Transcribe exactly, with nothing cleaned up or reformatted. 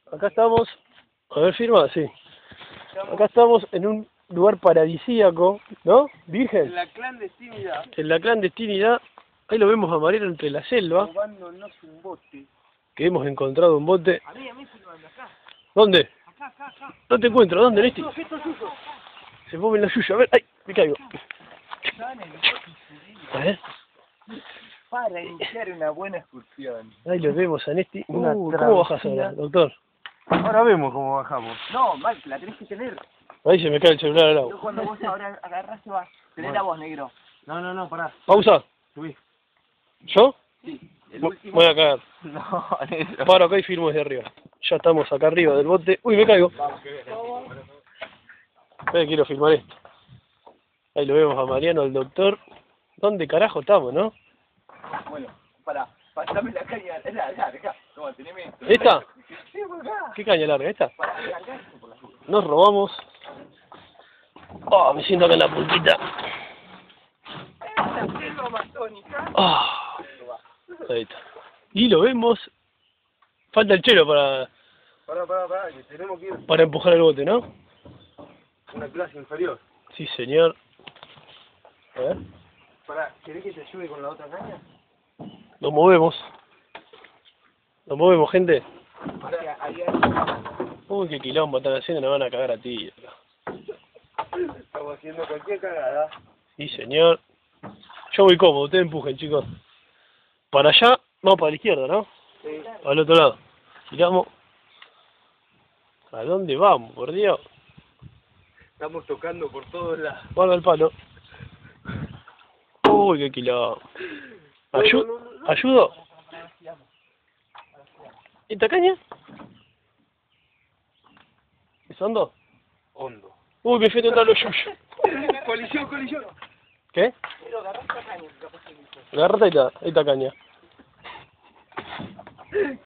Acá estamos, a ver, firma, sí. Acá estamos en un lugar paradisíaco, ¿no? Virgen. En la clandestinidad. En la clandestinidad. Ahí lo vemos a Mariano entre la selva. Robándonos un bote. Que hemos encontrado un bote. A mí, a mí, filmando acá. ¿Dónde? Acá, acá, acá. No te encuentro, ¿dónde, Nesti? Esto, esto es suyo. Se mueve en la suya, a ver, ¡ay! Me caigo. A ver. Para iniciar una buena excursión. Ahí lo vemos a Nesti. Una Uh, ¿cómo bajas travesía. ahora, doctor? Ahora vemos cómo bajamos. No, Mike, la tenés que tener. Ahí se me cae el celular al Yo agua. cuando vos ahora agarrás se va. Tenés la voz, negro. No, no, no, pará. Pausa. Subí. ¿Yo? Sí. El Vo- último. Voy a caer. No, negro. Paro acá y firmo desde arriba. Ya estamos acá arriba del bote. Uy, me caigo. Vamos, que viene. Espera, quiero filmar esto. Ahí lo vemos a Mariano, al doctor. ¿Dónde carajo estamos, no? Bueno, pará. Pasame la caña. La, la, acá. Toma, teneme esto. ¿Esta? Sí, por acá. ¿Qué caña larga? ¿Esta? Pará, acá, por la lluvia. Nos robamos. Oh, me siento acá en la puntita. Esta selva amazónica. Ah, ahí está. Y lo vemos. Falta el chelo para, Pará, pará, pará, que tenemos que ir para empujar el bote, ¿no? a una clase inferior. Sí, señor. A ver. Pará, ¿querés que te ayude con la otra caña? Nos movemos. Nos movemos, gente. Pará, ahí hay... Uy, qué quilombo están haciendo. Nos van a cagar a ti. Estamos haciendo cualquier cagada. Sí, señor. Yo voy cómodo. Ustedes empujen, chicos. Para allá. Vamos para la izquierda, ¿no? Sí. Al otro lado. Giramos. ¿A dónde vamos, por Dios? Estamos tocando por todos lados. Guarda el palo. Uy, qué quilombo. Ayu- No, no, no, no. ¿Ayudo? ¿Esta caña? ¿Es hondo? Hondo. Uy, me fui a tentar los yuyos. Colisión, colisión. ¿Qué? Pero agarrá esta caña, que capaz que listo. Agarrate esta, esta caña.